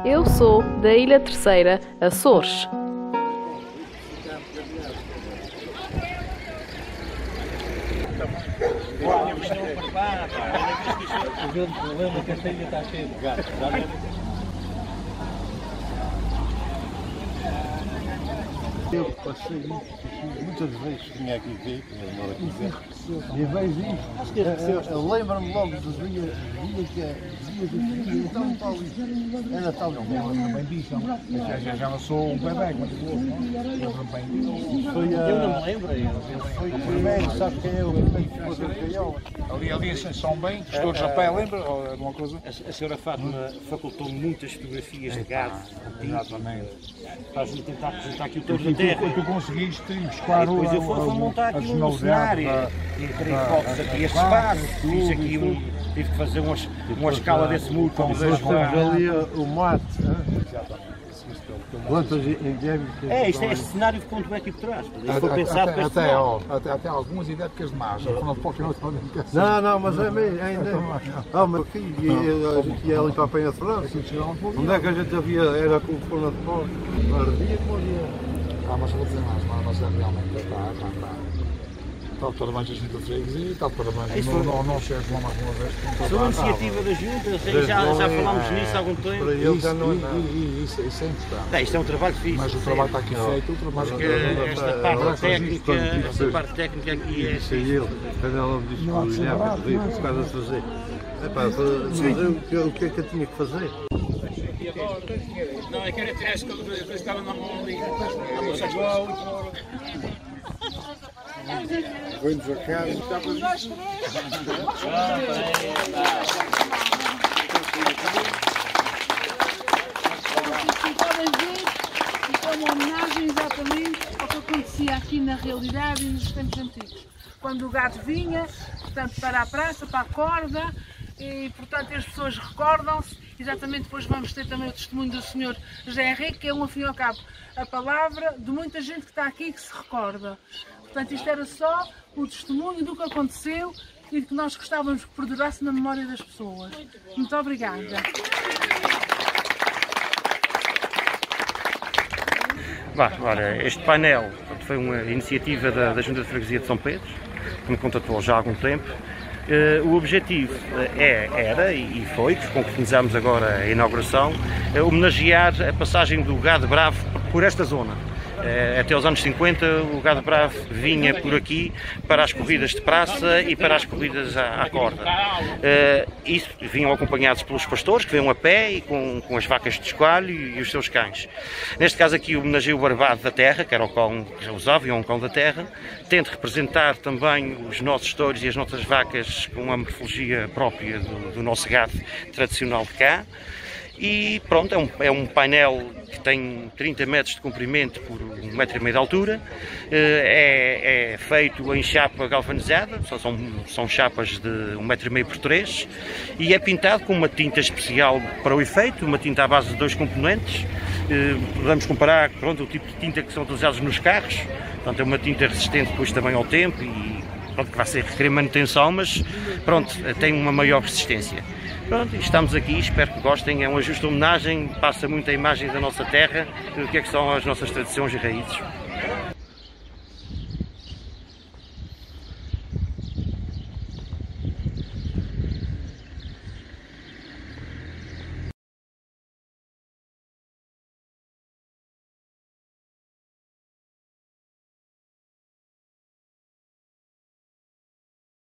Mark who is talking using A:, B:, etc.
A: Eu sou da Ilha Terceira, Açores.
B: O grande problema é que esta ilha está cheia de gatos.
C: Eu passei muitas vezes que vinha aqui ver, que eu moro aqui ver, e vejo isto. Eu lembro-me logo dos dias que então está ali. É Natal, não me lembro bem disso.
D: Já não sou um bebê, mas lembro-me bem disso.
B: Eu não me lembro.
C: Foi o primeiro, sabe quem é o primeiro que pôs as gaiolas?
D: Ali são bem, gestores a pé, lembra? Ou alguma coisa?
B: A senhora Fátima facultou muitas fotografias de gado.
D: Exatamente.
B: Para a gente tentar apresentar aqui o touro da terra.
D: Tu conseguiste buscar
B: Depois eu fui montar aqui um cenário. Tirei fotos aqui este espaço, fiz aqui tive que fazer uma escala desse muro para poder
C: Nós temos
B: ajudar.
C: ali o mate. Quantas
B: Este cenário ficou muito bem aqui por trás. Isto foi pensado para este lado.
D: Até algumas idéticas de margem, foram pouco
C: Não, mas é mesmo, ainda. Mas aqui, a gente ia ali para a Penha de França. Onde é que a gente havia? Era com o forno de pó. Ardia como havia.
D: Mas vou dizer mais, mas realmente está. Está parabéns à Junta de Freguesia, está parabéns não chego lá mais uma vez.
B: Foi uma iniciativa da Junta, já falámos nisso há algum tempo.
C: Para ele já não é nada.
D: Isso é importante.
B: Isto é um trabalho fixe.
D: Mas o trabalho está aqui feito, o trabalho
B: esta parte técnica aqui é
C: Isso é ele. Quando ela me disse que eu ia para pedir, por causa de fazer. Fazer o que é que eu tinha que fazer?
E: Não, eu quero tirar esse que eu estava na mão ali.
C: Vou-nos a casa.
F: Podem ver, isto é uma homenagem exatamente ao que acontecia aqui na realidade e nos tempos antigos. Quando o gado vinha, portanto, para a praça, para a corda, e portanto as pessoas recordam-se. Exatamente, depois vamos ter também o testemunho do Sr. José Henrique, que é ao fim e ao cabo a palavra de muita gente que está aqui e que se recorda. Portanto, isto era só o testemunho do que aconteceu e que nós gostávamos que perdurasse na memória das pessoas. Muito obrigada.
B: Ora, este painel foi uma iniciativa da Junta de Freguesia de São Pedro, que me contatou já há algum tempo. O objetivo era, e foi, que concretizamos agora a inauguração, homenagear a passagem do gado bravo por esta zona. Até os anos 50 o gado bravo vinha por aqui para as corridas de praça e para as corridas à corda. Isso vinham acompanhados pelos pastores que vinham a pé e com as vacas de escoalho e os seus cães. Neste caso aqui homenageei o barbado da terra, que era o cão que já usava, e um cão da terra. Tento representar também os nossos touros e as nossas vacas com a morfologia própria do nosso gado tradicional de cá. E pronto, é um painel que tem 30 metros de comprimento por 1,5 metro de altura, é feito em chapa galvanizada, são chapas de 1,5 metro por 3, e é pintado com uma tinta especial para o efeito, uma tinta à base de 2 componentes. Podemos comparar o tipo de tinta que são utilizados nos carros, portanto é uma tinta resistente depois também ao tempo e pronto, que vai ser requerer manutenção, mas pronto, tem uma maior resistência. Pronto, estamos aqui, espero que gostem, é uma justa homenagem, passa muito a imagem da nossa terra, do que é que são as nossas tradições e raízes.